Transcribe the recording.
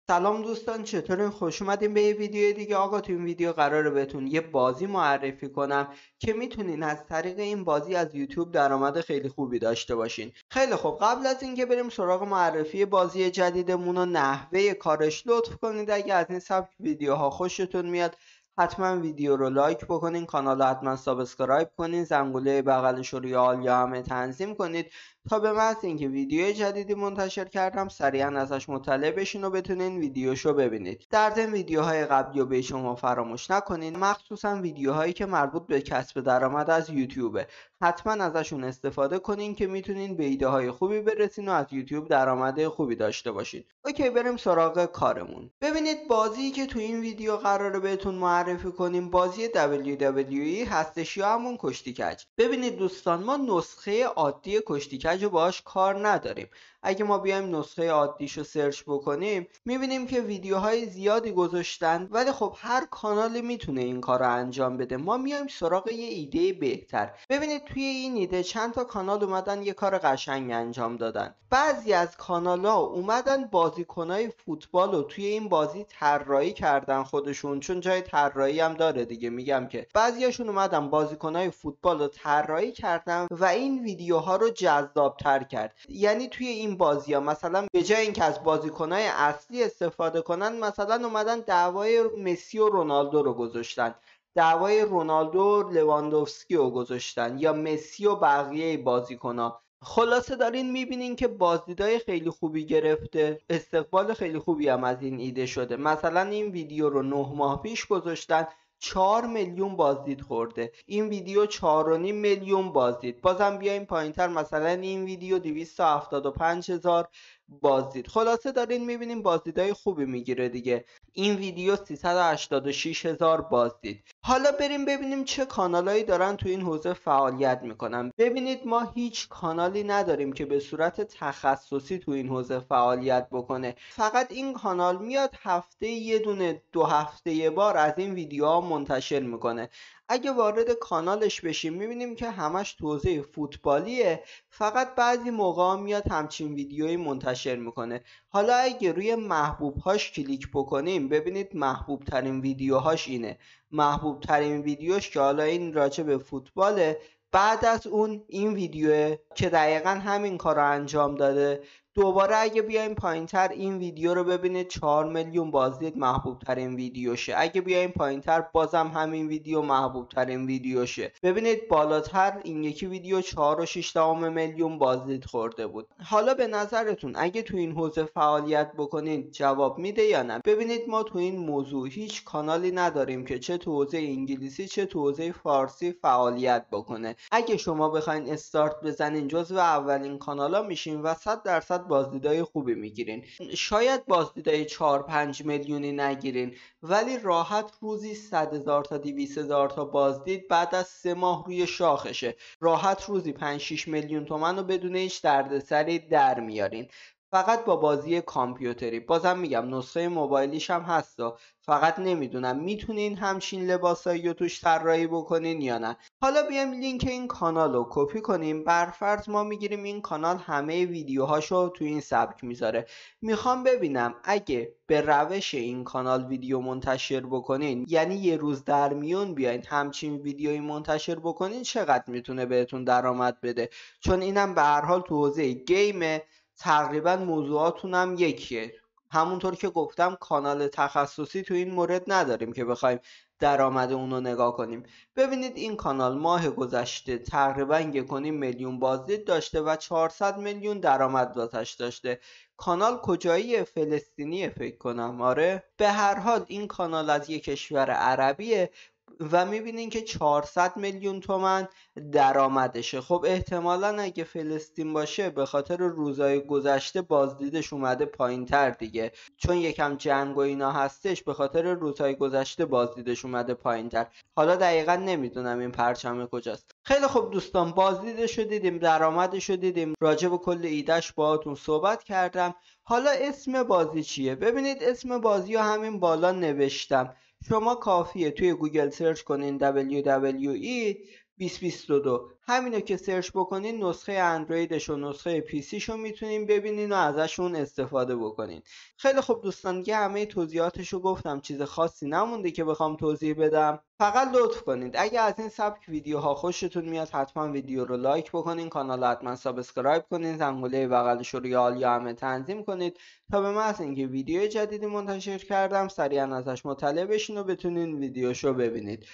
سلام دوستان، چطورین؟ خوش اومدین به یه ویدیو دیگه. آقا تو این ویدیو قراره بهتون یه بازی معرفی کنم که میتونین از طریق این بازی از یوتیوب درآمد خیلی خوبی داشته باشین. خیلی خوب، قبل از اینکه بریم سراغ معرفی بازی جدیدمون و نحوه کارش، لطف کنید اگه از این سبک ویدیوها خوشتون میاد حتما ویدیو رو لایک بکنین، کانال رو حتما سابسکرایب کنین، زنگوله بغلش رو روی آل یا همه تنظیم کنید تا به محض اینکه ویدیو جدیدی منتشر کردم سریعا ازش مطلع بشین و بتونین ویدیوشو ببینید. در ضمن ویدیوهای قبلی رو به شما فراموش نکنین، مخصوصا ویدیوهایی که مربوط به کسب درآمد از یوتیوبه. حتما ازشون استفاده کنین که میتونین به ایده های خوبی برسین و از یوتیوب درآمد خوبی داشته باشین. اوکی، بریم سراغ کارمون. ببینید بازی که تو این ویدیو قراره بهتون معرفی کنیم بازی WWE هستش یا همون کشتی کج. ببینید دوستان، ما نسخه عادی کشتی کج رو باهاش کار نداریم. اگه ما بیایم نسخه عادیشو سرچ بکنیم میبینیم که ویدیوهای زیادی گذاشتن، ولی خب هر کانالی میتونه این کار رو انجام بده. ما میایم سراغ یه ایده بهتر. ببینید توی این ایده چند تا کانال اومدن یه کار قشنگ انجام دادن. بعضی از کانال‌ها اومدن بازیکنای فوتبال رو توی این بازی طراحی کردن خودشون، چون جای طراحی هم داره دیگه. میگم که بعضیاشون اومدن بازیکنای فوتبال رو طراحی کردن و این ویدیوها رو جذاب‌تر کرد. یعنی توی این بازی‌ها مثلا به جای اینکه از بازیکنای اصلی استفاده کنن، مثلا اومدن دعوای مسی و رونالدو رو گذاشتن، دعوای رونالدو و لواندوفسکی رو گذاشتن، یا مسی و بقیه بازیکن‌ها. خلاصه دارین میبینین که بازدیدای خیلی خوبی گرفته، استقبال خیلی خوبی هم از این ایده شده. مثلا این ویدیو رو 9 ماه پیش گذاشتن، 4 میلیون بازدید خورده. این ویدیو 4.5 میلیون بازدید. بازم بیایم پایینتر، مثلا این ویدیو 275,000 بازدید. خلاصه دارین میبینیم بازدیدهای خوبی میگیره دیگه. این ویدیو 386,000 بازدید. حالا بریم ببینیم چه کانالایی دارن تو این حوزه فعالیت میکنن. ببینید ما هیچ کانالی نداریم که به صورت تخصصی تو این حوزه فعالیت بکنه. فقط این کانال میاد هفته یه دونه، 2 هفته یه بار از این ویدیوها منتشر میکنه. اگه وارد کانالش بشیم میبینیم که همش تو حوزه فوتبالیه، فقط بعضی موقع میاد همچین ویدیویی منتشر میکنه. حالا اگه روی محبوب هاش کلیک بکنیم ببینید محبوب ترین ویدیوهاش اینه. محبوب ترین ویدیوش که حالا این راجع به فوتباله، بعد از اون این ویدیوه که دقیقا همین کار رو انجام داده. دوباره اگه بیایم پایینتر این ویدیو رو ببینید 4 میلیون بازدید محبوب ترین ویدیوشه. اگه بیایم پایینتر بازم همین ویدیو محبوب ترین ویدیوشه. ببینید بالاتر این یکی ویدیو 4.6 میلیون بازدید خورده بود. حالا به نظرتون اگه تو این حوزه فعالیت بکنید جواب میده یا نه؟ ببینید ما تو این موضوع هیچ کانالی نداریم که چه تو حوزه انگلیسی چه تو حوزه فارسی فعالیت بکنه. اگه شما بخواین استارت بزنین جزو اولین کانالا میشین و 100% بازدیدای خوبی میگیرین. شاید بازدیدای 4-5 میلیونی نگیرین، ولی راحت روزی 100,000 تا 200,000 تا بازدید بعد از 3 ماه روی شاخشه. راحت روزی 5-6 میلیون تومن رو بدون هیچ دردسری در میارین، فقط با بازی کامپیوتری. بازم میگم نسخه موبایلیش هم هست، فقط نمیدونم میتونین همچین لباسایی رو توش طراحی بکنین یا نه. حالا بیایم لینک این کانال رو کپی کنیم. برفرض ما میگیریم این کانال همه ویدیوهاشو تو این سبک میذاره. میخوام ببینم اگه به روش این کانال ویدیو منتشر بکنین، یعنی یه روز در میون بیاین همچین ویدیویی منتشر بکنین، چقدر میتونه بهتون درآمد بده. چون اینم به هر حال تو حوزه گیمه، تقریبا موضوعاتون هم یکیه. همونطور که گفتم کانال تخصصی تو این مورد نداریم که بخوایم درآمد اون رو نگاه کنیم. ببینید این کانال ماه گذشته تقریبا 1.5 میلیون بازدید داشته و 400 میلیون درآمد واسش داشته. کانال کجاییه؟ فلسطینیه فکر کنم. آره، به هر حال این کانال از یک کشور عربیه و میبینین که 400 میلیون تومن درآمدشه. خب احتمالا اگه فلسطین باشه به خاطر روزهای گذشته بازدیدش اومده پایین تر دیگه، چون یکم جنگ و اینا هستش، به خاطر روزهای گذشته بازدیدش اومده پایین تر. حالا دقیقا نمیدونم این پرچم کجاست. خیلی خوب دوستان، بازدیدش رو دیدیم، درآمدش رو دیدیم، راجع به کل ایدهش باهاتون صحبت کردم. حالا اسم بازی چیه؟ ببینید اسم بازی رو همین بالا نوشتم. شما کافیه توی گوگل سرچ کنین WWE 2022. همینو که سرچ بکنین نسخه اندرویدش و نسخه پیسیشو میتونین ببینین و ازشون استفاده بکنین. خیلی خوب دوستان، دیگه همه توضیحاتشو گفتم، چیز خاصی نمونده که بخوام توضیح بدم. فقط لطف کنید اگه از این سبک ویدیوها خوشتون میاد حتما ویدیو رو لایک بکنین، کانال رو حتما سابسکرایب کنین، زنگوله بغلش رو روی آل یا همه تنظیم کنید تا به محض اینکه ویدیو جدیدی منتشر کردم سریعا ازش مطلع بشین و بتونین ویدیوشو ببینید.